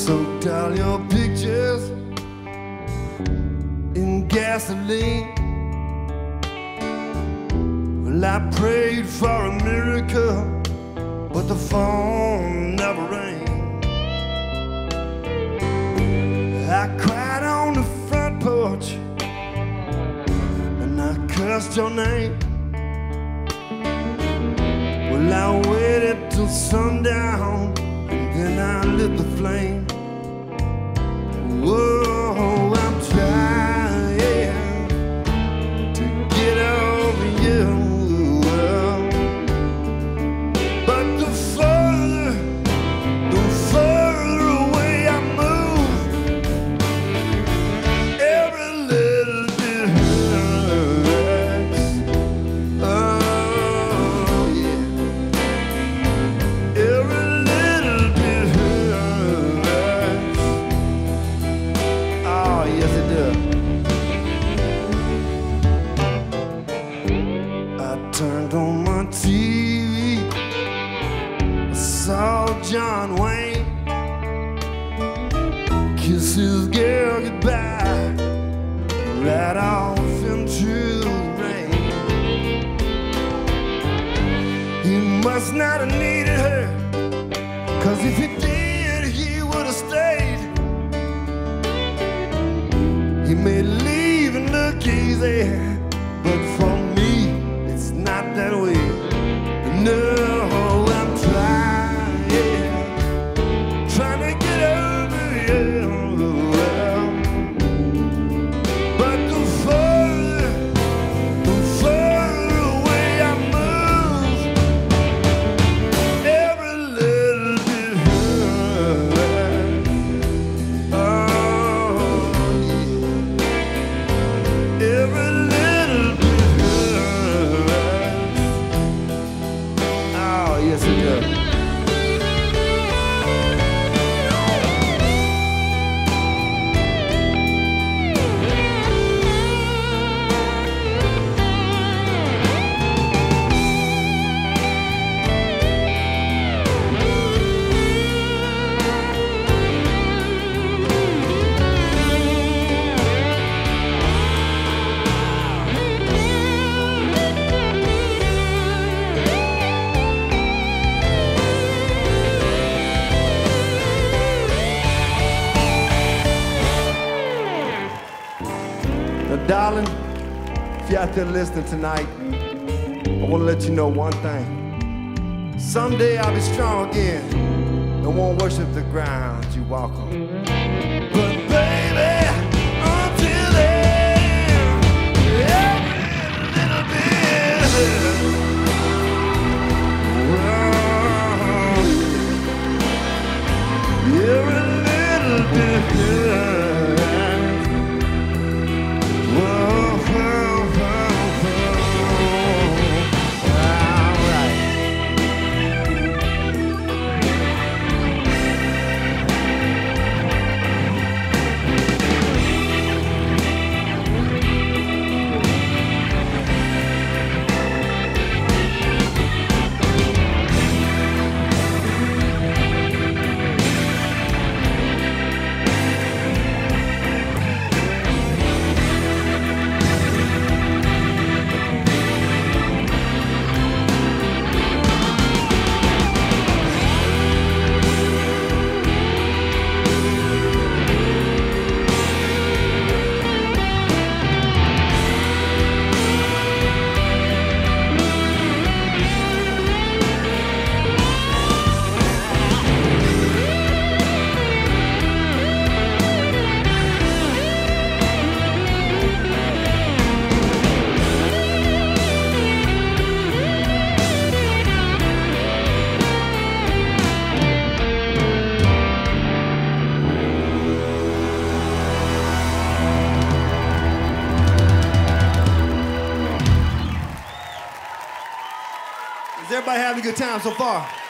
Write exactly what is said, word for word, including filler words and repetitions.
Soaked all your pictures in gasoline. Well, I prayed for a miracle, but the phone never rang. I cried on the front porch and I cursed your name. Well, I waited till sundown and then I lit the flame. Whoa, I'm trying to get over you, but the further, the further away I move, every little bit hurts. Oh yeah, every little bit hurts. Oh yes it does. I turned on my T V, I saw John Wayne kiss his girl goodbye right off into the rain. He must not have needed her, 'cause if he did, he would have stayed. He may leave and look easy, but for me, it's not that way. No, I'm trying, trying to get over you, but the further, the further away I move, every little bit hurts. Oh yeah, every little bit hurts. Oh yes it does. Now, darling, if you're out there listening tonight, I want to let you know one thing. Someday I'll be strong again and won't worship the ground you walk on. But baby, until then, every little bit, whoa, every little bit. Is everybody having a good time so far?